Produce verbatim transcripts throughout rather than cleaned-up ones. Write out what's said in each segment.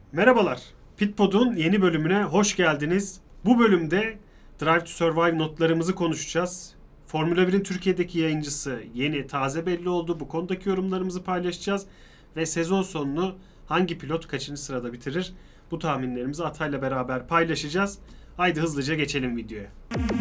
Merhabalar, Pitpod'un yeni bölümüne hoş geldiniz. Bu bölümde Drive to Survive notlarımızı konuşacağız. Formula birin Türkiye'deki yayıncısı yeni, taze belli oldu. Bu konudaki yorumlarımızı paylaşacağız. Ve sezon sonunu hangi pilot kaçıncı sırada bitirir? Bu tahminlerimizi Atay'la beraber paylaşacağız. Haydi hızlıca geçelim videoya.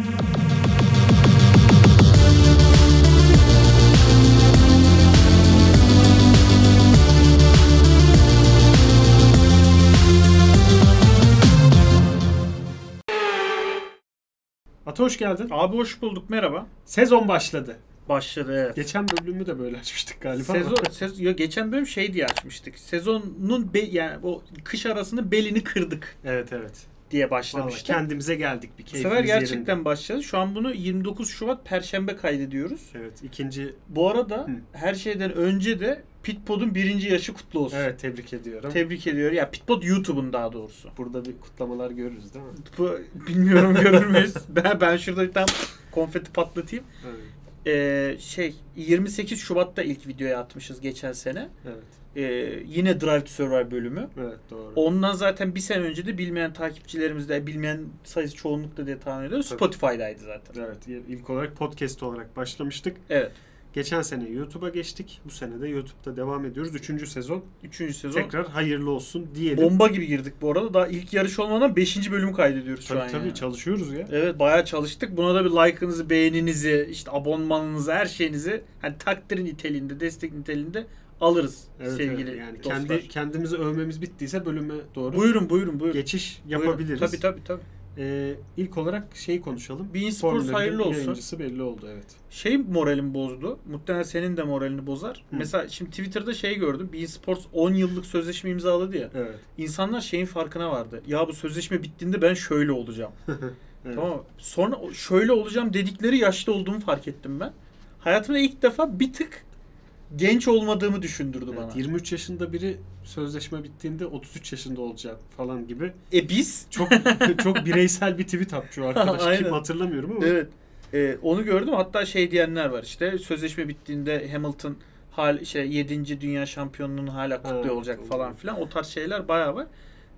Ata hoş geldin. Abi hoş bulduk, merhaba. Sezon başladı. Başladı, evet. Geçen bölümü de böyle açmıştık galiba. Sezon, sez, ya geçen bölüm şey diye açmıştık. Sezonun be, yani o kış arasında belini kırdık Evet evet. diye başlamıştık. Vallahi kendimize geldik bir Bu keyfimiz sefer gerçekten yerinde. başladı. Şu an bunu yirmi dokuz Şubat Perşembe kaydediyoruz. Evet, ikinci. Bu arada Hı. her şeyden önce de Pitpod'un birinci yaşı kutlu olsun. Evet, tebrik ediyorum. Tebrik ediyorum. Ya Pitpod YouTube'un daha doğrusu. Burada bir kutlamalar görürüz değil mi? Bu, bilmiyorum görür müyüz? ben, ben şurada bir tane konfeti patlatayım. Evet. Ee, şey yirmi sekiz Şubat'ta ilk videoya atmışız geçen sene. Evet. Ee, yine Drive to Survive bölümü. Evet, doğru. Ondan zaten bir sene önce de bilmeyen takipçilerimiz de bilmeyen sayısı çoğunlukla diye tahmin ediyorum. Tabii. Spotify'daydı zaten. Evet, ilk olarak podcast olarak başlamıştık. Evet. Geçen sene YouTube'a geçtik. Bu sene de YouTube'da devam ediyoruz. Üçüncü sezon. Üçüncü sezon. Tekrar hayırlı olsun diyelim. Bomba gibi girdik bu arada. Daha ilk yarış olmadan beşinci bölümü kaydediyoruz Tabii şu an. tabii yani. çalışıyoruz ya. Evet, bayağı çalıştık. Buna da bir like'ınızı, beğeninizi, işte abonmanınızı, her şeyinizi hani takdir niteliğinde, destek niteliğinde alırız Evet, sevgili evet. Yani dostlar. kendi kendimizi övmemiz bittiyse bölüme doğru Buyurun buyurun buyurun. geçiş Buyurun. yapabiliriz. Tabii tabii tabii. Ee, ilk olarak şeyi konuşalım. Bein Sports Formula birin hayırlı olsun. Yayıncısı belli oldu, evet. Şey moralimi bozdu. Muhtemelen senin de moralini bozar. Hı. Mesela şimdi Twitter'da şey gördüm. Bein Sports on yıllık sözleşme imzaladı ya. Evet. İnsanlar şeyin farkına vardı. Ya bu sözleşme bittiğinde ben şöyle olacağım. Evet. Tamam mı? Sonra şöyle olacağım dedikleri yaşta olduğumu fark ettim ben. Hayatımda ilk defa bir tık genç olmadığımı düşündürdü Evet, bana. yirmi üç yaşında biri sözleşme bittiğinde otuz üç yaşında olacak falan gibi. E biz? Çok çok bireysel bir tweet atmış o arkadaş. Aynen. Kim hatırlamıyorum ama. Evet. E, onu gördüm. Hatta şey diyenler var işte. Sözleşme bittiğinde Hamilton hal şey yedinci dünya şampiyonluğunu hala kutluyor Ha, olacak doğru. falan filan. O tarz şeyler bayağı var.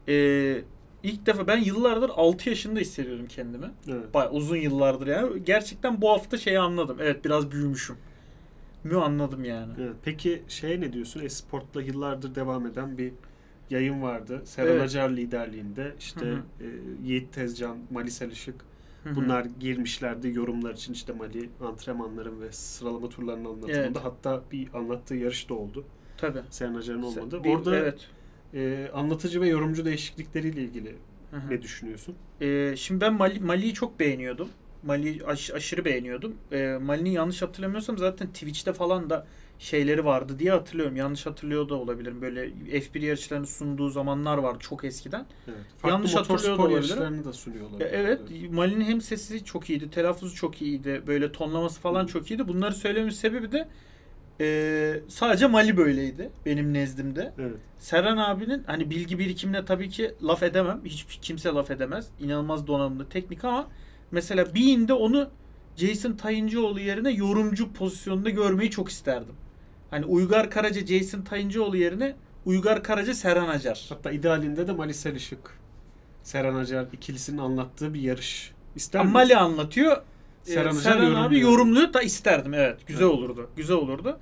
E, ilk defa ben yıllardır altı yaşında hissediyordum kendimi. Evet. Bayağı uzun yıllardır yani. Gerçekten bu hafta şeyi anladım. Evet, biraz büyümüşüm. Mü anladım yani. Evet. Peki şeye ne diyorsun? Esport'la yıllardır devam eden bir yayın vardı. Seren Evet. Acar liderliğinde. İşte Hı hı. e, Yiğit Tezcan, Malisel Işık Hı hı. bunlar girmişlerdi yorumlar için, işte Mali antrenmanların ve sıralama turlarının anlatımında. Evet. Hatta bir anlattığı yarış da oldu. Tabii. Seren Acar'ın olmadı. Bir- Orada evet. e, anlatıcı ve yorumcu değişiklikleriyle ilgili Hı hı. ne düşünüyorsun? Ee, şimdi ben Mali, Mali'yi çok beğeniyordum. Mali aş, aşırı beğeniyordum. Ee, Mali'nin yanlış hatırlamıyorsam zaten Twitch'te falan da şeyleri vardı diye hatırlıyorum. Yanlış hatırlıyor da olabilirim. Böyle F bir yarışlarını sunduğu zamanlar vardı çok eskiden. Evet. Farklı Yanlış hatırlıyor da motorspor olabilirim. yarışlarını da sunuyor olabilir. E, evet, Mali'nin hem sesi çok iyiydi, telaffuzu çok iyiydi, böyle tonlaması falan Hı. çok iyiydi. Bunları söylememin sebebi de e, sadece Mali böyleydi benim nezdimde. Evet. Serhan abinin hani bilgi birikimine tabii ki laf edemem. Hiç kimse laf edemez. İnanılmaz donanımlı teknik ama mesela Bean'de onu Jason Tayıncıoğlu yerine yorumcu pozisyonunda görmeyi çok isterdim. Hani Uygar Karaca Jason Tayıncıoğlu yerine Uygar Karaca Serhan Acar. Hatta idealinde de Malisel Işık, Seren Acar ikilisinin anlattığı bir yarış. İster Ama miydin? Mali anlatıyor. Serhan Serhan, Acar abi yorumluyor. yorumluyor da isterdim, evet. Güzel Evet. olurdu. Güzel olurdu.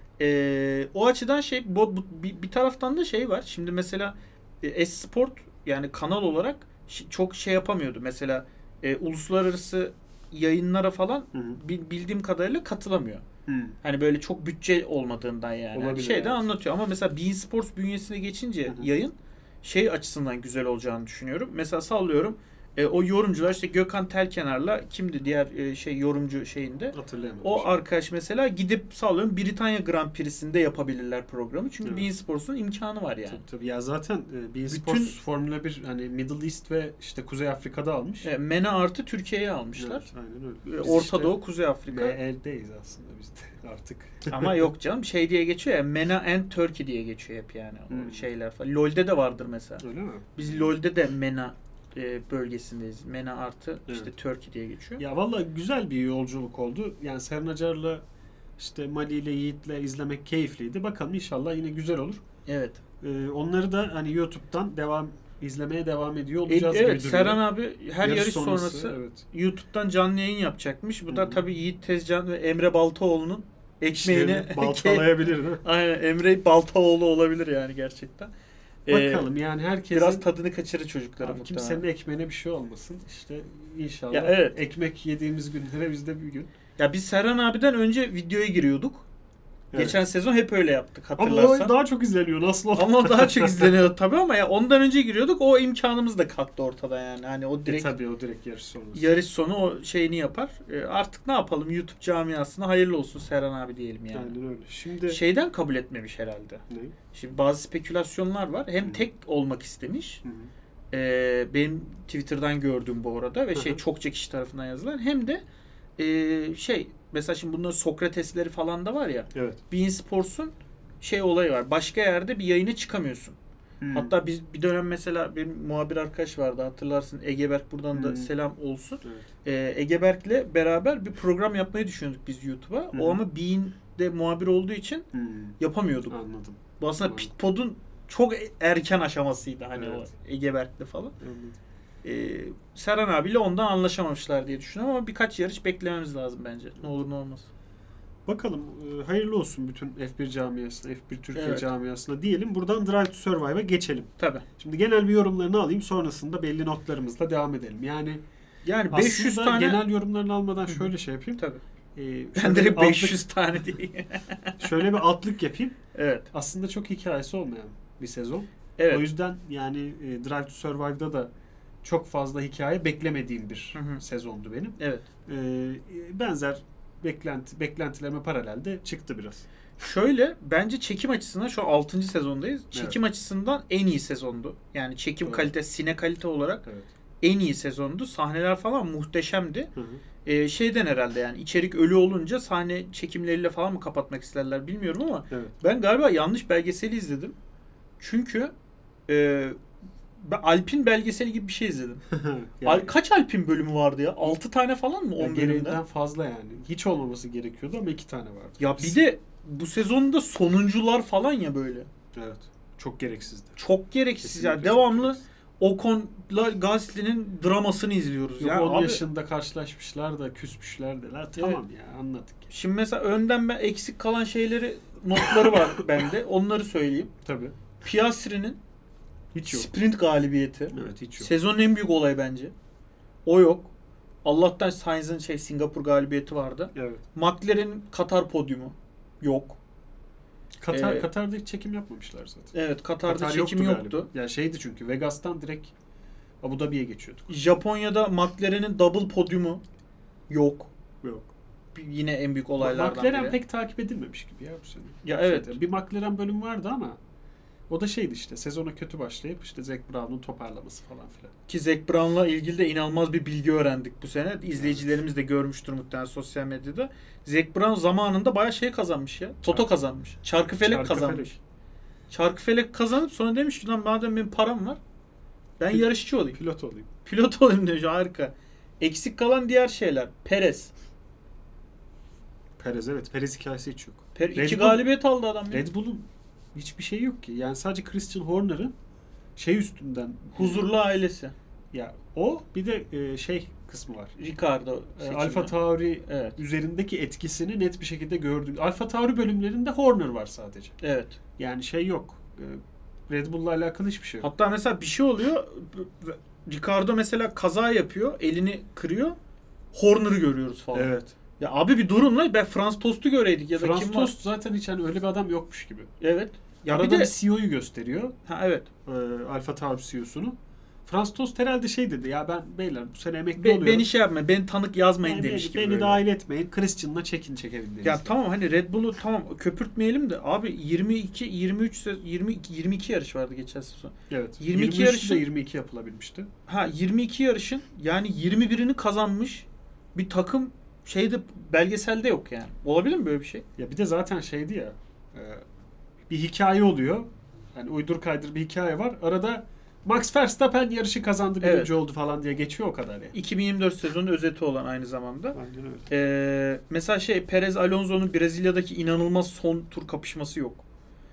Ee, o açıdan şey bu, bu- bir, bir taraftan da şey var. Şimdi mesela e, Esport yani kanal olarak ş- çok şey yapamıyordu. Mesela e, uluslararası yayınlara falan Hı hı. bil- bildiğim kadarıyla katılamıyor. Hı. Hani böyle çok bütçe olmadığından yani. Olabilir, Şeyde evet. anlatıyor ama mesela Bein Sports bünyesine geçince Hı hı. yayın şey açısından güzel olacağını düşünüyorum. Mesela sallıyorum e, o yorumcular işte Gökhan Telkenar'la kimdi diğer e, şey yorumcu şeyinde. Hatırlayamadım. O şimdi. arkadaş mesela gidip sallıyorum Britanya Grand Prix'sinde yapabilirler programı. Çünkü Evet. Bein Sports'un imkanı var yani. Tabii, tabii. Ya zaten e, Bein Bütün- Sports Formula bir hani Middle East ve işte Kuzey Afrika'da almış. E, MENA artı Türkiye'ye almışlar. Evet, aynen öyle. E, Biz Orta işte Doğu, Kuzey Afrika. M L'deyiz aslında biz de artık. Ama yok canım şey diye geçiyor ya, MENA and Turkey diye geçiyor hep yani o Hmm. şeyler falan. LoL'de de vardır mesela. Öyle mi? Biz LoL'de de MENA e, bölgesindeyiz. MENA artı işte Evet. Turkey diye geçiyor. Ya valla güzel bir yolculuk oldu. Yani Seren Acar'la işte Mali ile Yiğit'le izlemek keyifliydi. Bakalım inşallah yine güzel olur. Evet. Ee, onları da hani YouTube'dan devam izlemeye devam ediyor E, olacağız evet, gibi Serhan duruyor. abi her yarış, sonrası, evet. YouTube'dan canlı yayın yapacakmış. Bu Hı da hı. tabii Yiğit Tezcan ve Emre Baltaoğlu'nun ekmeğini İşlerini baltalayabilir değil mi? Aynen, Emre Baltaoğlu olabilir yani gerçekten. Ee, Bakalım yani herkesin biraz tadını kaçırır çocuklara Abi muhtemelen. kimsenin ekmeğine bir şey olmasın. İşte inşallah Ya evet. ekmek yediğimiz günlere biz de bir gün. Ya biz Serhan abiden önce videoya giriyorduk. Evet. Geçen sezon hep öyle yaptık, Ama hatırlarsan. o daha çok izleniyor nasıl olur? Ama o daha çok izleniyor tabii, ama ya ondan önce giriyorduk, o imkanımız da kalktı ortada yani. Hani o E direkt tabii o direkt yarış sonrası. yarış sonu o şeyini yapar. E, artık ne yapalım, YouTube camiasına hayırlı olsun Serhan abi diyelim yani. Aynen öyle. Şimdi Şeyden kabul etmemiş herhalde. ne? Şimdi bazı spekülasyonlar var. Hem Hı. tek olmak istemiş. Hı hı. E, benim Twitter'dan gördüğüm bu arada ve Hı şey hı. çokça kişi tarafından yazılan, hem de e, şey mesela şimdi bunların Sokratesleri falan da var ya. Evet. beIN Sports'un şey olayı var. Başka yerde bir yayına çıkamıyorsun. Hı. Hatta biz bir dönem mesela benim muhabir arkadaş vardı, hatırlarsın, Egeberk, buradan da Hı. selam olsun. Evet. Ee, Egeberk'le beraber bir program yapmayı düşündük biz YouTube'a. Hı hı. O ama beIN'de muhabir olduğu için Hı. yapamıyorduk. Anladım. Bu aslında Anladım. Pitpod'un çok erken aşamasıydı hani Evet. o Egeberk'le falan. Anladım. Ee, Serhan abiyle ondan anlaşamamışlar diye düşünüyorum ama birkaç yarış beklememiz lazım bence. Ne olur ne olmaz. Bakalım e, hayırlı olsun bütün F bir camiasına, F bir Türkiye Evet. camiasına diyelim. Buradan Drive to Survive'a geçelim. Tabii. Şimdi genel bir yorumlarını alayım, sonrasında belli notlarımızla devam edelim. Yani Yani beş yüz aslında tane genel yorumlarını almadan Hı hı. şöyle şey yapayım. tabii. Ee, Ben şöyle direkt bir altlık- beş yüz tane diye. şöyle bir altlık yapayım. Evet. Aslında çok hikayesi olmayan bir sezon. Evet. O yüzden yani e, Drive to Survive'da da çok fazla hikaye beklemediğim bir Hı hı. sezondu benim. Evet. Ee, benzer beklenti beklentilerime paralelde çıktı biraz. Şöyle, bence çekim açısından şu an altıncı sezondayız. Çekim Evet. açısından en iyi sezondu. Yani çekim Evet. kalite, sine kalite olarak Evet. en iyi sezondu. Sahneler falan muhteşemdi. Hı hı. Ee, şeyden herhalde yani içerik ölü olunca sahne çekimleriyle falan mı kapatmak isterler bilmiyorum ama Evet. ben galiba yanlış belgeseli izledim. Çünkü e, ben Alpin belgeseli gibi bir şey izledim. Yani, Al, kaç Alpin bölümü vardı ya? altı tane falan mı? yani on bölümden bölümden. fazla yani. Hiç olmaması gerekiyordu ama iki tane vardı. Ya bir de bu sezonda sonuncular falan ya böyle. Evet. Çok gereksizdi. Çok gereksiz Kesinlikle ya. çok Devamlı gereksiz. Ocon'la Gasly'nin dramasını izliyoruz. Yok, ya on abi, yaşında karşılaşmışlar da küsmüşler de. La, tamam ya anladık. şimdi mesela önden ben eksik kalan şeyleri, notları var bende. Onları söyleyeyim. Tabii. Piastri'nin Hiç yok. sprint galibiyeti. Evet hiç yok. Sezonun en büyük olayı bence. O yok. Allah'tan Sainz'ın şey Singapur galibiyeti vardı. Evet. McLaren'in Katar podyumu yok. Katar Ee, Katar'da hiç çekim yapmamışlar zaten. Evet, Katar'da Katar çekim yoktu. galiba. Yani şeydi çünkü Vegas'tan direkt Abu Dhabi'ye geçiyorduk. Japonya'da McLaren'in double podyumu yok. Yok. Bir- Yine en büyük olaylardan McLaren biri. pek takip edilmemiş gibi ya bu sene. Ya evet. Şeyde, bir McLaren bölüm vardı ama o da şeydi işte sezona kötü başlayıp işte Zac Brown'un toparlaması falan filan. Ki Zac Brown'la ilgili de inanılmaz bir bilgi öğrendik bu sene. İzleyicilerimiz de görmüştür muhtemelen sosyal medyada. Zac Brown zamanında bayağı şey kazanmış ya. Toto Çarkı- kazanmış. Çarkıfelek Çarkıfelek. kazanmış. Çarkıfelek kazanıp sonra demiş ki lan madem benim param var, ben Pil- yarışçı olayım. Pilot olayım. Pilot olayım demiş. Harika. Eksik kalan diğer şeyler. Perez. Perez evet. Perez hikayesi hiç yok. Per Red iki Bull- galibiyet aldı adam ya. Red Bull'un hiçbir şey yok ki. Yani sadece Christian Horner'ın şey üstünden Huzurlu ailesi. ya o bir de e, şey kısmı var. Ricardo. E, seçimi. Alfa Tauri Evet. üzerindeki etkisini net bir şekilde gördük. Alfa Tauri bölümlerinde Horner var sadece. Evet. Yani şey yok. E, Red Bull'la alakalı hiçbir şey yok. Hatta mesela bir şey oluyor. Ricardo mesela kaza yapıyor. Elini kırıyor. Horner'ı görüyoruz falan. Evet. Ya abi bir durun lan. Ben Frans Tost'u göreydik ya da Frans kim Tost var? zaten hiç hani öyle bir adam yokmuş gibi. Evet. Ya Arada bir de bir C E O'yu gösteriyor. ha evet. E, Alfa Tauri C E O'sunu. Frans Tost herhalde şey dedi ya ben beyler bu sene emekli Be- oluyorum. beni şey yapma. Beni tanık yazmayın Yani demiş beni, gibi. beni böyle. dahil etmeyin. Christian'la çekin çekebildiğiniz. Ya tamam hani Red Bull'u tamam köpürtmeyelim de abi yirmi iki yirmi üç se- yirmi iki yirmi iki yarış vardı geçen sezon. Evet. yirmi iki yirmi üçte yarışın- de yirmi iki yapılabilmişti. Ha yirmi iki yarışın yani yirmi birini kazanmış bir takım şeyde belgeselde yok yani. Olabilir mi böyle bir şey? Ya bir de zaten şeydi ya. e, bir hikaye oluyor. Hani uydur kaydır bir hikaye var. Arada Max Verstappen yarışı kazandı, birinci Evet. oldu falan diye geçiyor o kadar ya. iki bin yirmi dört sezonu özeti olan aynı zamanda. Aynen öyle. Ee, mesela şey Perez Alonso'nun Brezilya'daki inanılmaz son tur kapışması yok.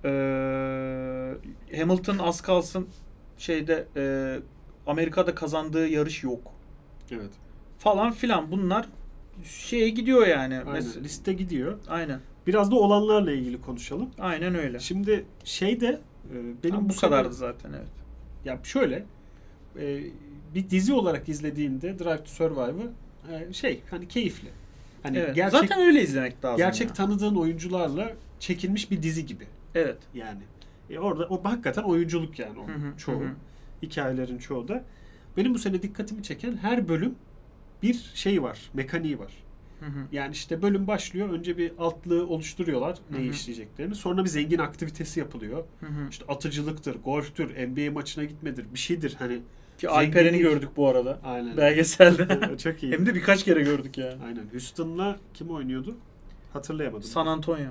Ee, Hamilton az kalsın şeyde e, Amerika'da kazandığı yarış yok. Evet. Falan filan bunlar şeye gidiyor yani. Aynen. Mes- Liste gidiyor. Aynen. Biraz da olanlarla ilgili konuşalım. Aynen öyle. Şimdi şeyde e, benim Ama bu sene- kadardı zaten evet. Ya şöyle e, bir dizi olarak izlediğinde Drive to Survive'ı e, şey hani keyifli. Hani Evet. gerçek Zaten öyle izlemek lazım. gerçek ya. tanıdığın oyuncularla çekilmiş bir dizi gibi. Evet. Yani e, orada o hakikaten oyunculuk yani onun Hı hı, çoğu. hı hı. Hikayelerin çoğu da. Benim bu sene dikkatimi çeken her bölüm bir şey var, mekaniği var. Hı hı. Yani işte bölüm başlıyor. Önce bir altlığı oluşturuyorlar Hı neyi hı. işleyeceklerini. Sonra bir zengin aktivitesi yapılıyor. Hı hı. İşte atıcılıktır, golftür, N B A maçına gitmedir, bir şeydir hani. Ki Alperen'i Zenginlik- gördük bu arada. Aynen. Belgeselde. Çok iyi. Hem de birkaç kere gördük yani. Aynen. Houston'la kim oynuyordu? Hatırlayamadım. San Antonio.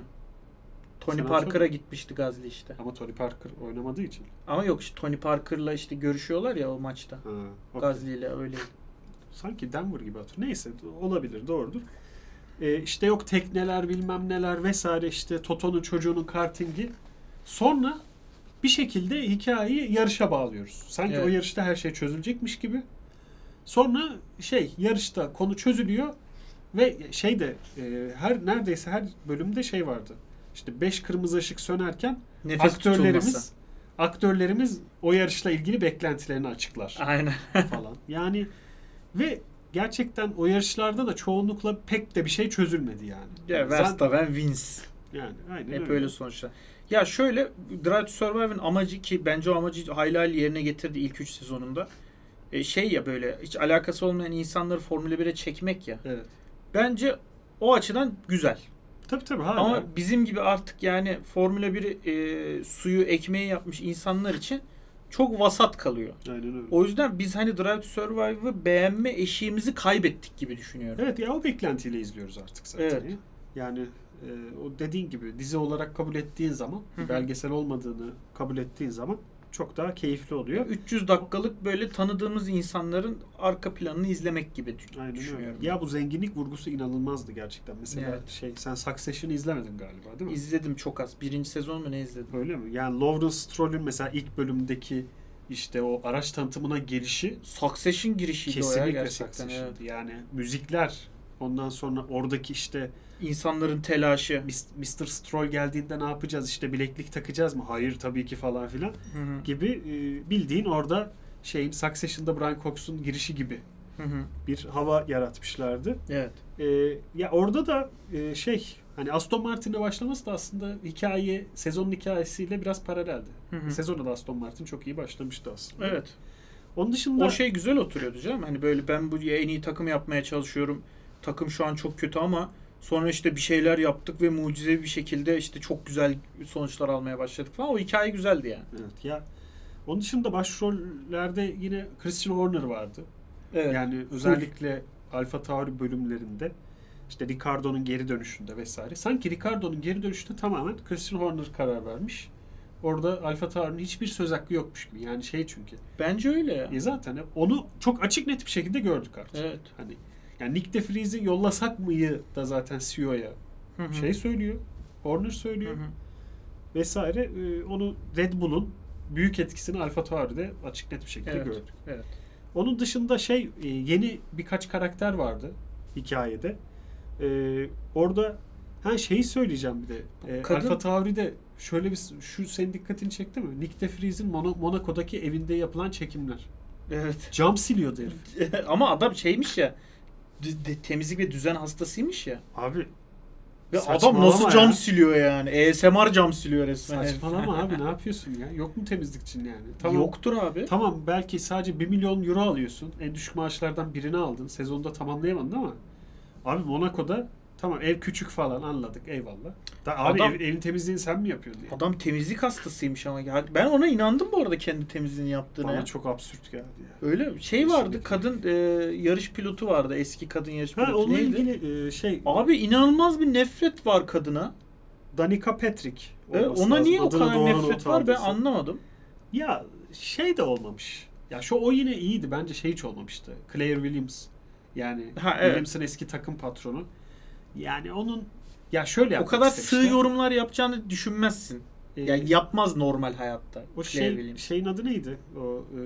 Tony San Parker'a Antonio. gitmişti Gazli işte. Ama Tony Parker oynamadığı için. Ama yok işte Tony Parker'la işte görüşüyorlar ya o maçta. Ha, okey. Gazli ile öyle. Sanki Denver gibi hatırlıyorum. Neyse olabilir, doğrudur. Ee, işte yok tekneler bilmem neler vesaire, işte Toto'nun çocuğunun kartingi. Sonra bir şekilde hikayeyi yarışa bağlıyoruz. Sanki Evet. o yarışta her şey çözülecekmiş gibi. Sonra şey yarışta konu çözülüyor ve şey de e, her neredeyse her bölümde şey vardı. İşte beş kırmızı ışık sönerken Nefes aktörlerimiz tutulması. aktörlerimiz o yarışla ilgili beklentilerini açıklar Aynen. falan. Yani ve gerçekten o yarışlarda da çoğunlukla pek de bir şey çözülmedi yani. Ya Yani Verstappen Vince. yani aynen Hep öyle. öyle sonuçlar. Ya şöyle Drive to Survive'ın amacı ki bence o amacı hayli hayli yerine getirdi ilk üç sezonunda. E, şey ya böyle hiç alakası olmayan insanları Formula bire çekmek ya. Evet. Bence o açıdan güzel. Tabii tabii hala. Ama bizim gibi artık yani Formula bir e, suyu ekmeği yapmış insanlar için çok vasat kalıyor. Aynen öyle. O yüzden biz hani Drive to Survive'ı beğenme eşiğimizi kaybettik gibi düşünüyorum. Evet ya, o beklentiyle izliyoruz artık zaten. Evet. ya. Yani e, o dediğin gibi dizi olarak kabul ettiğin zaman, Hı hı. belgesel olmadığını kabul ettiğin zaman çok daha keyifli oluyor. üç yüz dakikalık böyle tanıdığımız insanların arka planını izlemek gibi dü- Aynen öyle. düşünüyorum. Ya bu zenginlik vurgusu inanılmazdı gerçekten. Mesela Evet. şey, sen Succession'ı izlemedin galiba değil mi? İzledim çok az. Birinci sezon mu ne izledim? Öyle mi? Yani Lawrence Stroll'ün mesela ilk bölümdeki işte o araç tanıtımına gelişi Succession girişiydi o ya kesinlikle gerçekten. Succession'dı. Evet. Yani müzikler, ondan sonra oradaki işte İnsanların telaşı. mister Stroll geldiğinde ne yapacağız? İşte bileklik takacağız mı? Hayır tabii ki falan filan Hı hı. gibi e, bildiğin orada şeyin Succession'da Brian Cox'un girişi gibi Hı hı. bir hava yaratmışlardı. Evet. E, ya orada da e, şey hani Aston Martin'le başlaması da aslında hikaye, sezonun hikayesiyle biraz paraleldi. Hı hı. Sezona da Aston Martin çok iyi başlamıştı aslında. Evet. Onun dışında O şey güzel oturuyordu canım. Hani böyle ben bu en iyi takım yapmaya çalışıyorum. Takım şu an çok kötü ama sonra işte bir şeyler yaptık ve mucizevi bir şekilde işte çok güzel sonuçlar almaya başladık falan. O hikaye güzeldi yani. evet ya, onun dışında başrollerde yine Christian Horner vardı. Evet. Yani özellikle Alfa Tauri bölümlerinde işte Ricardo'nun geri dönüşünde vesaire. Sanki Ricardo'nun geri dönüşünde tamamen Christian Horner karar vermiş. Orada Alfa Tauri'nin hiçbir söz hakkı yokmuş gibi. Yani şey çünkü. Bence öyle ya. E zaten onu çok açık net bir şekilde gördük artık. Evet. Hani yani Nick de Vries'i yollasak mıyı da zaten C E O'ya Hı hı. şey söylüyor. Horner Hı söylüyor. hı. Vesaire. E, onu Red Bull'un büyük etkisini Alfa Tauri'de açık net bir şekilde Evet. gördük. Evet. Onun dışında şey e, yeni birkaç karakter vardı hikayede. E, orada ha şeyi söyleyeceğim bir de. E, Kadın- Alfa Tauri'de şöyle bir, şu senin dikkatini çekti mi? Nick de Vries'in Mono- Monaco'daki evinde yapılan çekimler. Evet. Cam siliyordu herif. Ama adam şeymiş ya. dü- de- temizlik ve düzen hastasıymış ya. Abi Ve saçmalama adam nasıl cam ya. siliyor yani? A S M R cam siliyor resmen. herif. Saçmalama abi, ne yapıyorsun ya? Yok mu temizlikçin yani? Tamam. Yoktur abi. Tamam, belki sadece bir milyon euro alıyorsun. En düşük maaşlardan birini aldın. Sezonda tamamlayamadın ama abi Monaco'da tamam, ev küçük falan, anladık, eyvallah. Da, abi Adam- ev- evin temizliğini sen mi yapıyorsun diye. Adam temizlik hastasıymış ama. Ya ben ona inandım bu arada kendi temizliğini yaptığına. Bana ya. çok absürt geldi ya. Öyle şey vardı, Kesinlikle. kadın e, yarış pilotu vardı. Eski kadın yarış Ha, pilotu onunla neydi? ilgili e, şey Abi inanılmaz bir nefret var kadına. Danica Patrick E, olması ona lazım. niye o Adını kadar doğru nefret not var ben aldıysa. anlamadım. Ya şey de olmamış. Ya şu o yine iyiydi. Bence şey hiç olmamıştı. Claire Williams. Yani Ha, evet. Williams'ın eski takım patronu. Yani onun ya şöyle O yapmak kadar istemişler. sığ yorumlar yapacağını düşünmezsin. e, Yani yapmaz normal hayatta. o Claire şey Williams. şeyin adı neydi? O e,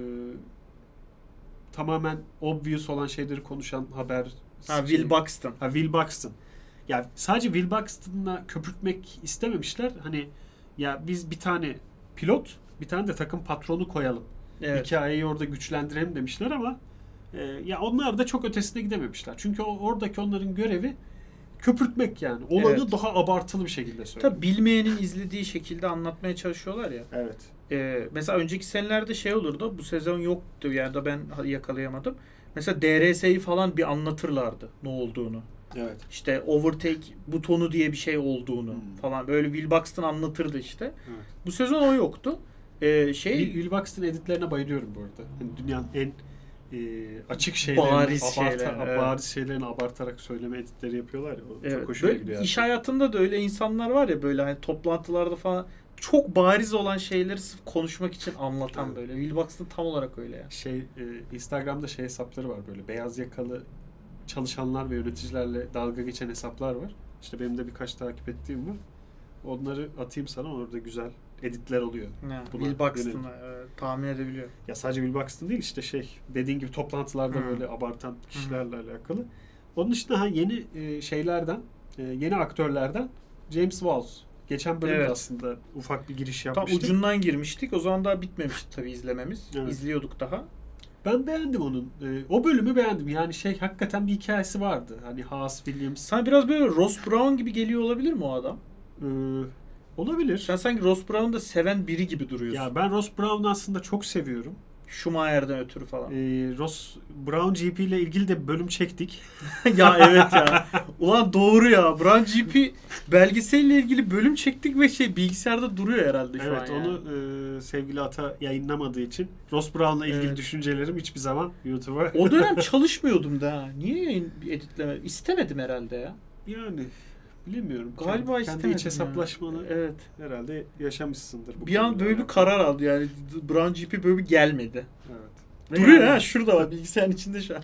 tamamen obvious olan şeyleri konuşan haber. Ha, Will Buxton. Ha, Will Buxton. Ya sadece Will Buxton'la köpürtmek istememişler. Hani ya biz bir tane pilot, bir tane de takım patronu koyalım. Evet. Hikayeyi orada güçlendirelim demişler ama e, ya onlar da çok ötesine gidememişler. Çünkü o, oradaki onların görevi köpürtmek yani. Olayı Evet. daha abartılı bir şekilde söylüyor. Tabii bilmeyenin izlediği şekilde anlatmaya çalışıyorlar ya. Evet. Ee, mesela önceki senelerde şey olurdu. Bu sezon yoktu yani da ben yakalayamadım. Mesela D R S'yi falan bir anlatırlardı ne olduğunu. Evet. İşte overtake butonu diye bir şey olduğunu Hmm. falan. Böyle Will Buxton anlatırdı işte. Evet. Bu sezon o yoktu. Ee, şey Will, Will Buxton editlerine bayılıyorum bu arada. Hani dünyanın en e, açık şeylerini, Bariz abarta, şeyler, evet. bariz şeylerini abartarak söyleme editleri yapıyorlar ya. O evet, çok hoşuma böyle gidiyor. iş yani. hayatında da öyle insanlar var ya böyle hani toplantılarda falan çok bariz olan şeyleri sırf konuşmak için anlatan Evet. böyle. Will Buxton tam olarak öyle yani. Şey e, Instagram'da şey hesapları var böyle beyaz yakalı çalışanlar ve yöneticilerle dalga geçen hesaplar var. İşte benim de birkaç takip ettiğim var. Onları atayım sana, orada güzel editler oluyor. Ha, Buna Will Buxton'ı yönelik. evet, tahmin edebiliyor. Ya sadece Will Buxton değil, işte şey dediğin gibi toplantılarda Hı. böyle abartan kişilerle alakalı. Onun dışında ha, yeni e, şeylerden, e, yeni aktörlerden James Woods. Geçen bölümde Evet. aslında ufak bir giriş Tam yapmıştık. ucundan girmiştik. O zaman daha bitmemişti tabii izlememiz. Evet. İzliyorduk daha. Ben beğendim onun. E, o bölümü beğendim. Yani şey hakikaten bir hikayesi vardı. Hani Haas Williams. Sana biraz böyle Ross Brown gibi geliyor olabilir mi o adam? e, olabilir. Sen sanki Ross Brown'u da seven biri gibi duruyorsun. Ya ben Ross Brown'u aslında çok seviyorum. Schumacher'den ötürü falan. E, Ross Brown G P ile ilgili de bölüm çektik. Ya evet ya. Ulan doğru ya. Brown G P belgeselle ilgili bölüm çektik ve şey bilgisayarda duruyor herhalde şu Evet, an yani. onu e, sevgili Ata yayınlamadığı için Ross Brown'la ilgili Evet. düşüncelerim hiçbir zaman YouTube'a O dönem çalışmıyordum da. ha. Niye yayın editleme? İstemedim herhalde ya. yani bilemiyorum. Galiba kendi, istemedim kendi iç ya. hesaplaşmanı Evet. herhalde yaşamışsındır. bu Bir an konuyla böyle bir alakalı. karar aldı yani. Brown G P böyle bir gelmedi. Evet. Ve Duruyor yani- ha şurada var bilgisayarın içinde şu an.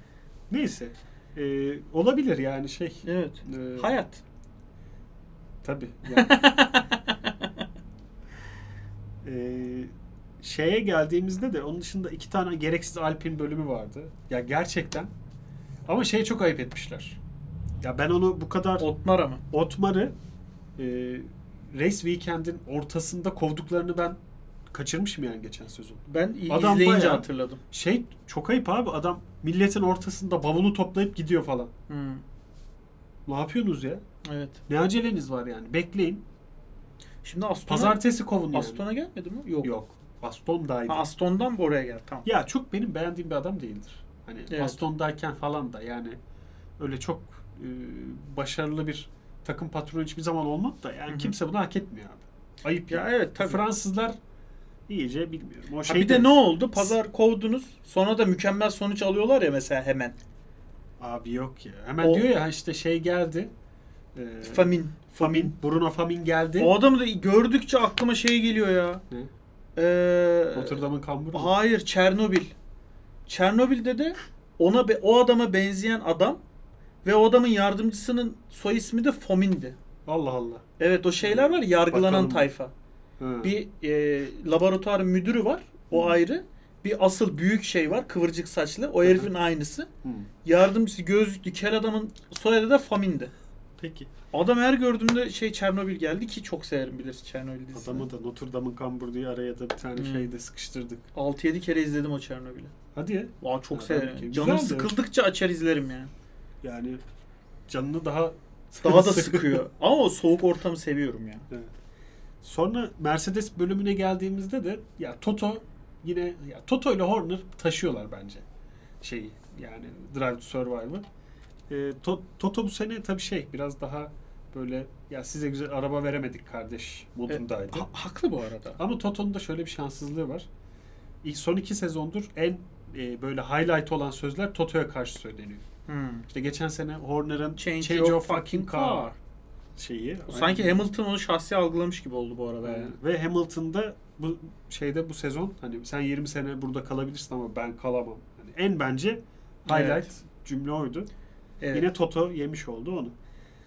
Neyse. E, olabilir yani şey. Evet. e, Hayat. Tabii. Yani, e, şeye geldiğimizde de onun dışında iki tane gereksiz Alpine bölümü vardı. Ya gerçekten. Ama şeye çok ayıp etmişler. Ya ben onu bu kadar Otmara mı? Otmar'ı e, Race Weekend'in ortasında kovduklarını ben kaçırmışım yani geçen sezon. Ben i- Adam izleyince bayağı- hatırladım. Şey çok ayıp abi, adam milletin ortasında bavulu toplayıp gidiyor falan. Hmm. Ne yapıyorsunuz ya? Evet. Ne aceleniz var yani? Bekleyin. Şimdi Aston'a, Pazartesi kovun yani. Aston'a gelmedi mi? Yok. Yok. Aston'daydı. Ha, Aston'dan mı oraya gel? Tamam. Ya çok benim beğendiğim bir adam değildir. Hani Evet. Aston'dayken falan da yani öyle çok e, başarılı bir takım patronu hiçbir zaman olmadı da yani Hı hı. kimse bunu hak etmiyor abi. Ayıp Ya yani. evet tabii. Fransızlar iyice bilmiyorum. O Ha, şey bir de ne oldu? Pazar kovdunuz. Sonra da mükemmel sonuç alıyorlar ya mesela hemen. Abi yok ya. Hemen O- diyor ya işte şey geldi. E, Famin. Famin. Bruno Famin geldi. O adamı da gördükçe aklıma şey geliyor ya. Ne? Ee, Notre Dame'ın kamburu. mu? hayır, Çernobil. Çernobil'de de ona be- o adama benzeyen adam ve o adamın yardımcısının soy ismi de Fomin'di. Allah Allah. Evet o şeyler var ya, yargılanan Bakalım. tayfa. Ha. Bir e, laboratuvar müdürü var. O Hı. ayrı. Bir asıl büyük şey var. Kıvırcık saçlı. O Hı hı. herifin aynısı. Hı. Yardımcısı gözlüklü kel adamın soyadı da Famin'di. Peki. Adam her gördüğümde şey Çernobil geldi ki çok severim bilirsin Çernobil dizisini. Adamı da Notre Dame'ın kamburu diye araya da bir tane Hmm. şey de sıkıştırdık. altı yedi kere izledim o Çernobil'i. Hadi ya. Vay çok Ha, severim. belki. Canım Güzel de. sıkıldıkça açar izlerim yani. Yani canını daha Daha da sıkıyor. Ama o soğuk ortamı seviyorum ya. Evet. Sonra Mercedes bölümüne geldiğimizde de ya Toto yine ya Toto ile Horner taşıyorlar bence şeyi, yani Drive to Survive'ı. E, To- Toto bu sene tabii şey biraz daha böyle ya size güzel araba veremedik kardeş modundaydı. Ha- haklı bu arada. Ama Toto'nun da şöyle bir şanssızlığı var. İlk son iki sezondur en e, böyle highlight olan sözler Toto'ya karşı söyleniyor. Hmm. İşte geçen sene Horner'ın Change, Change, your your fucking fucking car. car şeyi. Sanki Aynen. Hamilton onu şahsi algılamış gibi oldu bu arada yani. Yani. Ve Hamilton'da bu şeyde bu sezon hani sen yirmi sene burada kalabilirsin ama ben kalamam. Yani en bence highlight Evet. cümle oydu. Evet. Yine Toto yemiş oldu onu.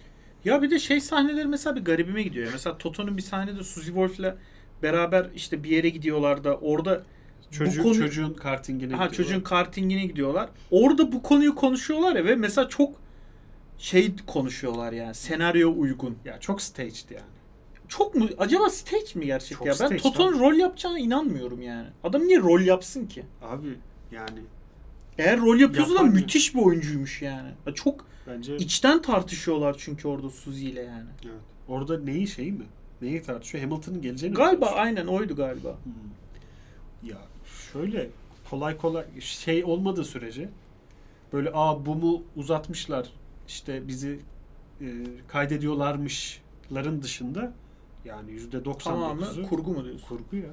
Ya bir de şey sahneleri mesela bir garibime gidiyor. ya. Mesela Toto'nun bir sahnede Suzy Wolf'le beraber işte bir yere gidiyorlar da orada Çocuğu, bu konu çocuğun kartingine ha gidiyorlar. çocuğun kartingine gidiyorlar. Orada bu konuyu konuşuyorlar ya ve mesela çok şey konuşuyorlar yani senaryo uygun. Ya çok staged yani. Çok mu acaba stage mi gerçek Çok ya? Ben stage Toto'nun abi. rol yapacağına inanmıyorum yani. Adam niye rol yapsın ki? Abi yani Eğer rol yapıyorsa da Yapar mı? müthiş bir oyuncuymuş yani. Ya çok bence içten tartışıyorlar çünkü orada Suzy ile yani. evet. Orada neyi şey mi? Neyi tartışıyor? Hamilton'ın geleceğini mi Galiba tartışıyor? aynen oydu galiba. Hmm. Ya şöyle kolay kolay şey olmadığı sürece böyle aa bu mu uzatmışlar işte bizi e, kaydediyorlarmışların dışında yani yüzde doksan dokuzu Tamamı kurgu mu diyorsun? kurgu ya. Yani.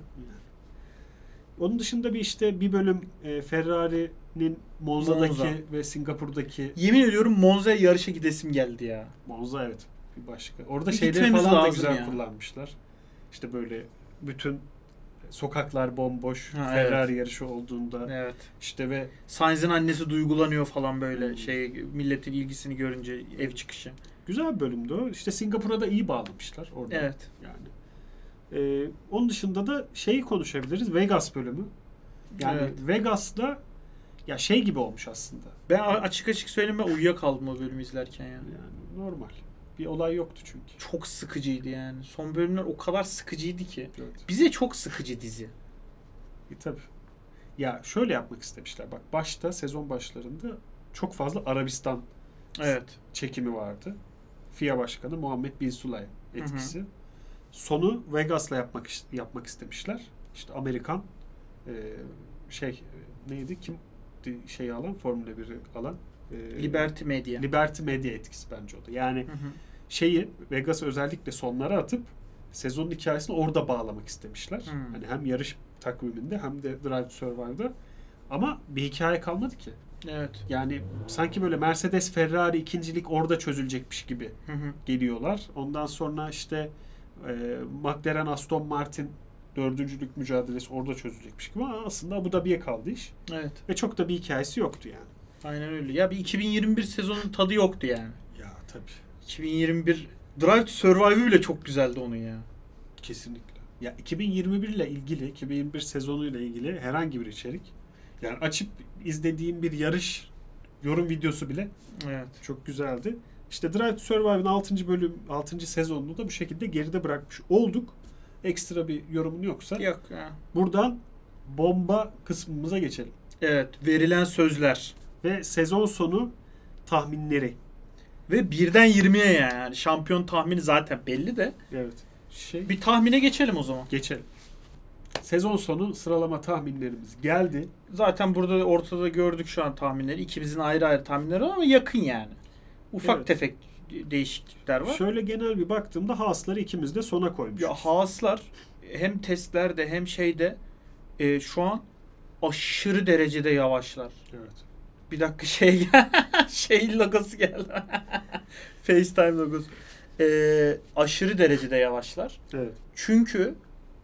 Onun dışında bir işte bir bölüm e, Ferrari'nin Monza'daki Monza. ve Singapur'daki Yemin ediyorum Monza'ya yarışa gidesim geldi ya. Monza evet bir başka. Orada Bir şeyleri gitmemiz falan da lazım güzel ya. kullanmışlar. İşte böyle bütün sokaklar bomboş. Ha, Ferrari evet. yarışı olduğunda Evet. işte ve Sainz'in annesi duygulanıyor falan böyle Hmm. şey milletin ilgisini görünce ev çıkışı. güzel bir bölümdü o. İşte Singapur'a da iyi bağlamışlar orada. Evet. Yani. Ee, onun dışında da şeyi konuşabiliriz. Vegas bölümü. Yani Evet. Vegas'ta ya şey gibi olmuş aslında. Ben a- açık açık söyleyeyim ben uyuyakaldım o bölümü izlerken yani. Yani normal. Bir olay yoktu çünkü. Çok sıkıcıydı yani. Son bölümler o kadar sıkıcıydı ki. Evet. Bize çok sıkıcı dizi. E, tabii. Ya şöyle yapmak istemişler. Bak başta sezon başlarında çok fazla Arabistan Evet. çekimi vardı. F I A Başkanı Muhammed Bin Sulayem etkisi. Hı hı. Sonu Vegas'la yapmak yapmak istemişler. İşte Amerikan e, şey neydi? Kim şeyi alan Formula biri alan e, Liberty Media. Liberty Media etkisi bence o da. Yani Hı hı. şeyi Vegas özellikle sonlara atıp sezonun hikayesini orada bağlamak istemişler. Hmm. Hani hem yarış takviminde hem de Drive to Survive'da. Ama bir hikaye kalmadı ki. Evet. Yani sanki böyle Mercedes, Ferrari ikincilik orada çözülecekmiş gibi Hı hı. geliyorlar. Ondan sonra işte e, McLaren, Aston Martin dördüncülük mücadelesi orada çözülecekmiş gibi ama aslında Abu Dhabi'ye kaldı iş. Evet. Ve çok da bir hikayesi yoktu yani. Aynen öyle. Ya bir iki bin yirmi bir sezonun tadı yoktu yani. Ya tabii. iki bin yirmi bir Drive to Survive bile çok güzeldi onun ya. Kesinlikle. Ya iki bin yirmi bir ile ilgili, iki bin yirmi bir sezonuyla ilgili herhangi bir içerik. Yani açıp izlediğim bir yarış yorum videosu bile Evet. çok güzeldi. İşte Drive to Survive'ın altıncı bölüm, altıncı sezonunu da bu şekilde geride bırakmış olduk. Ekstra bir yorumun yoksa Yok ya. buradan bomba kısmımıza geçelim. Evet. Verilen sözler. Ve sezon sonu tahminleri. Ve birden yirmiye yani. Şampiyon tahmini zaten belli de. Evet. Şey Bir tahmine geçelim o zaman. geçelim. Sezon sonu sıralama tahminlerimiz geldi. Zaten burada ortada gördük şu an tahminleri. İkimizin ayrı ayrı tahminleri var ama yakın yani. Ufak Evet. tefek değişiklikler var. Şöyle genel bir baktığımda Haas'ları ikimiz de sona koymuşuz. Ya Haaslar hem testlerde hem şeyde e, şu an aşırı derecede yavaşlar. Evet. Bir dakika şey gel- şey logosu geldi. FaceTime logosu. E, aşırı derecede yavaşlar. Evet. Çünkü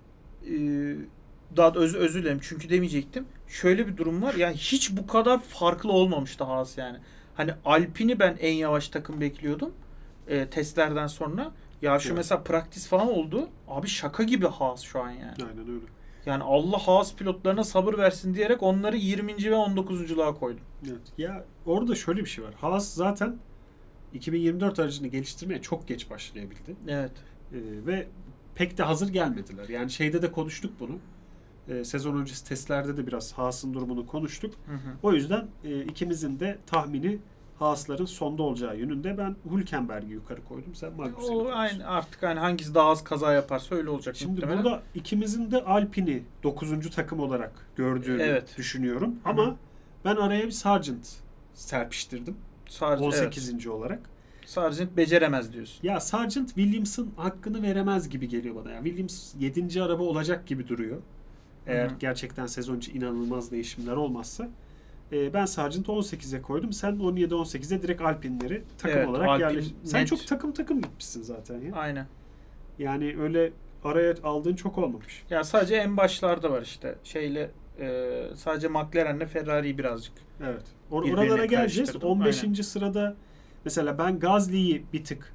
e, daha da öz, özür dilerim çünkü demeyecektim. Şöyle bir durum var. Yani hiç bu kadar farklı olmamıştı Haas yani. Hani Alpine'i ben en yavaş takım bekliyordum. E, testlerden sonra. Ya şu Evet. mesela praktis falan oldu. Abi şaka gibi Haas şu an yani. Aynen öyle. Yani Allah Haas pilotlarına sabır versin diyerek onları yirminci ve on dokuzunculuğa koydum. Evet. Ya orada şöyle bir şey var. Haas zaten iki bin yirmi dört aracını geliştirmeye çok geç başlayabildi. Evet. Ee, ve pek de hazır gelmediler. Yani şeyde de konuştuk bunu. Ee, sezon öncesi testlerde de biraz Haas'ın durumunu konuştuk. Hı hı. O yüzden e, ikimizin de tahmini Haas'ların sonda olacağı yönünde. Ben Hülkenberg'i yukarı koydum. Sen Magnussen'i O koymuşsun. aynı artık hani hangisi daha az kaza yaparsa öyle olacak. Şimdi muhtemelen. burada ikimizin de Alpine'i dokuzuncu takım olarak gördüğünü Evet. düşünüyorum. Hı hı. Ama ben araya bir Sargent serpiştirdim. Sargent, on sekizinci evet. olarak. Sargent beceremez diyorsun. Ya Sargent Williams'ın hakkını veremez gibi geliyor bana. Yani Williams yedinci araba olacak gibi duruyor. Eğer Hı hı. gerçekten sezon içi inanılmaz değişimler olmazsa. Ee, ben Sargent'ı on sekize koydum. Sen on yedi on sekize direkt Alpine'leri takım Evet, olarak Alpine yerleştirdin. Sen net. çok takım takım gitmişsin zaten ya. Aynen. Yani öyle araya aldığın çok olmamış. Ya sadece en başlarda var işte. Şeyle e, sadece McLaren'le Ferrari'yi birazcık. Evet. Or- Birbirine oralara geleceğiz. karıştırdım. on beşinci sırada mesela ben Gasly'yi bir tık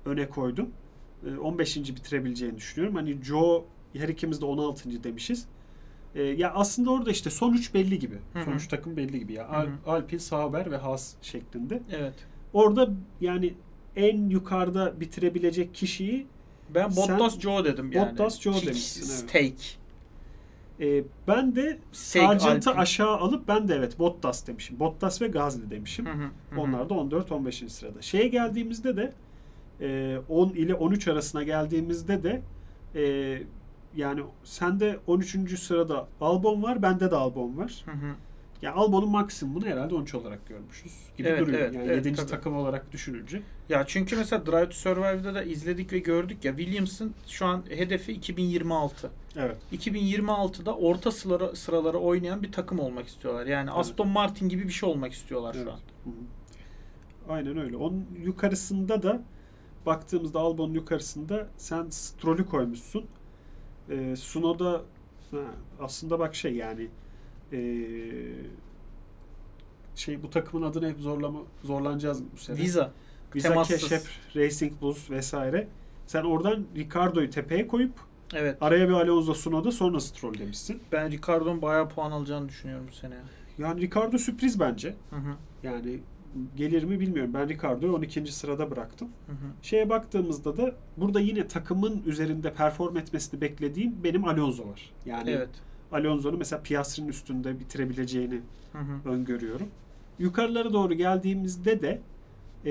öne koydum. E, on beşinci bitirebileceğini düşünüyorum. Hani Joe her ikimiz de on altıncı demişiz. E, ya aslında orada işte son üç belli gibi. Hı hı. Son üç takım belli gibi. Ya Hı hı. Alpine, Sauber ve Haas şeklinde. Evet. Orada yani en yukarıda bitirebilecek kişiyi Ben Sen- Bottas Joe dedim yani. Bottas Joe Kick, demişsin, evet. Steak. e, ben de Steak Sargent'ı Alpine. aşağı alıp ben de evet Bottas demişim. Bottas ve Gasly demişim. Hı hı, hı hı. Onlar da on dört on beşinci sırada. Şeye geldiğimizde de e, on ile on üç arasına geldiğimizde de e, yani sende on üçüncü sırada Albon var, bende de Albon var. Hı hı. Ya Albon'un maksimumunu herhalde on üç olarak görmüşüz gibi Evet, duruyor. evet, yani evet, yedinci tabii. takım olarak düşününce. Ya çünkü mesela Drive to Survive'da da izledik ve gördük ya, Williams'ın şu an hedefi iki bin yirmi altı. Evet. iki bin yirmi altıda orta sıralara, sıralara oynayan bir takım olmak istiyorlar. Yani Evet. Aston Martin gibi bir şey olmak istiyorlar Evet. şu an. Hı hı. Aynen öyle. Onun yukarısında da baktığımızda Albon'un yukarısında sen Stroll'ü koymuşsun. Ee, Tsunoda ha, aslında bak şey yani ee, şey bu takımın adını hep zorlama zorlanacağız bu sene. Visa. Visa temassız. Cash hep Racing Bulls vesaire. Sen oradan Ricardo'yu tepeye koyup Evet. araya bir Alonso, Tsunoda sonra Stroll demişsin. Ben Ricardo'nun bayağı puan alacağını düşünüyorum bu sene. Yani Ricardo sürpriz bence. Hı hı. Yani gelir mi bilmiyorum. Ben Ricardo'yu on ikinci sırada bıraktım. Hı hı. Şeye baktığımızda da burada yine takımın üzerinde perform etmesini beklediğim benim Alonso var. Yani Evet. Alonso'nun mesela Piastri'nin üstünde bitirebileceğini Hı hı. öngörüyorum. Yukarılara doğru geldiğimizde de e,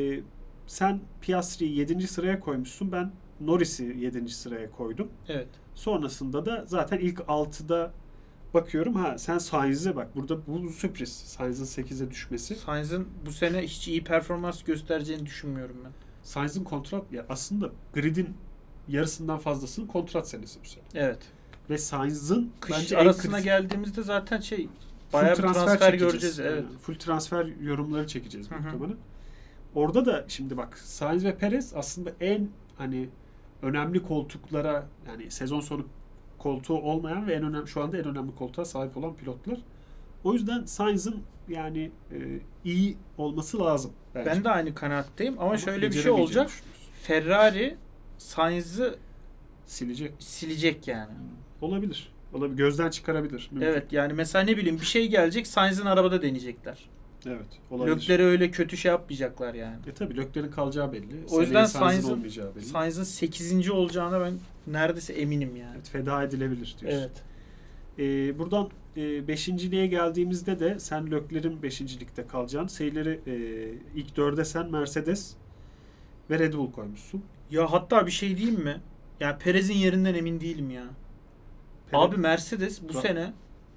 sen Piastri'yi yedinci sıraya koymuşsun. Ben Norris'i yedinci sıraya koydum. Evet. Sonrasında da zaten ilk altıda bakıyorum. Ha sen Sainz'e bak. Burada bu sürpriz. Sainz'in sekize düşmesi. Sainz'ın bu sene hiç iyi performans göstereceğini düşünmüyorum ben. Sainz'in kontrat ya aslında gridin yarısından fazlasının kontrat senesi bu sene. Evet. Ve Sainz'ın Kış bence en arasına kritik- geldiğimizde zaten şey full bayağı bir transfer, çekeceğiz. göreceğiz. Evet. Yani full transfer yorumları çekeceğiz Hı hı. muhtemelen. Orada da şimdi bak Sainz ve Perez aslında en hani önemli koltuklara yani sezon sonu koltuğu olmayan ve en önemli şu anda en önemli koltuğa sahip olan pilotlar. O yüzden Sainz'ın yani e, iyi olması lazım bence. Ben de aynı kanaatteyim ama, Ama şöyle bir şey beceremeyeceğini olacak. düşünüyorsun. Ferrari Sainz'ı Silecek. silecek yani. Olabilir. Olabilir. Gözden çıkarabilir. Mümkün. Evet yani mesela ne bileyim bir şey gelecek, Sainz'ın arabada deneyecekler. Evet. Olabilir. Lökler'e öyle kötü şey yapmayacaklar yani. E tabii Lökler'in kalacağı belli. O yüzden Seneye Sainz'in Sainz'ın olmayacağı belli. Sainz'ın sekizinci olacağına ben neredeyse eminim yani. Evet, feda edilebilir diyorsun. Evet. Ee, buradan e, beşinciliğe geldiğimizde de sen Lökler'in beşincilikte kalacağını, seyirleri e, ilk dörde sen Mercedes ve Red Bull koymuşsun. Ya hatta bir şey diyeyim mi? Ya Perez'in yerinden emin değilim ya. Perez- Abi Mercedes bu Bak- sene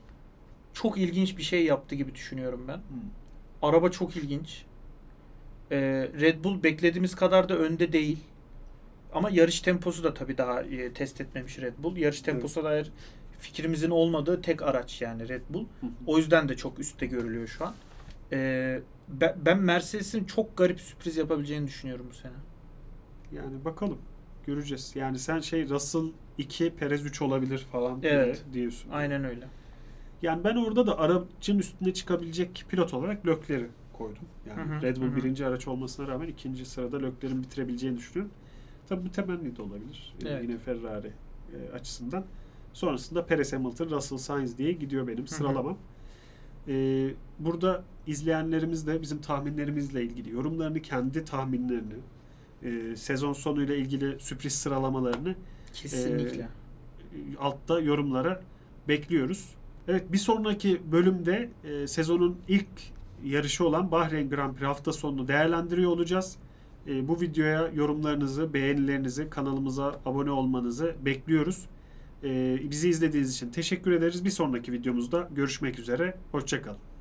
çok ilginç bir şey yaptı gibi düşünüyorum ben. Hmm. Araba çok ilginç. Ee, Red Bull beklediğimiz kadar da önde değil. Ama yarış temposu da tabii daha e, test etmemiş Red Bull. Yarış temposu dair fikrimizin olmadığı tek araç yani Red Bull. Hı hı. O yüzden de çok üstte görülüyor şu an. Ee, ben, ben Mercedes'in çok garip sürpriz yapabileceğini düşünüyorum bu sene. Yani bakalım. Göreceğiz. Yani sen şey Russell iki, Perez üç olabilir falan diye Evet. diyorsun. Aynen öyle. Yani ben orada da aracın üstüne çıkabilecek pilot olarak Lökler'i koydum. Yani Hı hı, Red Bull hı hı. birinci araç olmasına rağmen ikinci sırada Lökler'in bitirebileceğini düşünüyorum. Tabii bu temenni de olabilir. Ee, Evet. Yine Ferrari e, açısından. Sonrasında Perez, Hamilton, Russell, Sainz diye gidiyor benim hı. sıralamam. Ee, burada izleyenlerimiz de bizim tahminlerimizle ilgili yorumlarını, kendi tahminlerini, e, sezon sonuyla ilgili sürpriz sıralamalarını Kesinlikle. e, altta yorumlara bekliyoruz. Evet, bir sonraki bölümde e, sezonun ilk yarışı olan Bahreyn Grand Prix hafta sonunu değerlendiriyor olacağız. E, bu videoya yorumlarınızı, beğenilerinizi, kanalımıza abone olmanızı bekliyoruz. E, bizi izlediğiniz için teşekkür ederiz. Bir sonraki videomuzda görüşmek üzere. Hoşça kalın.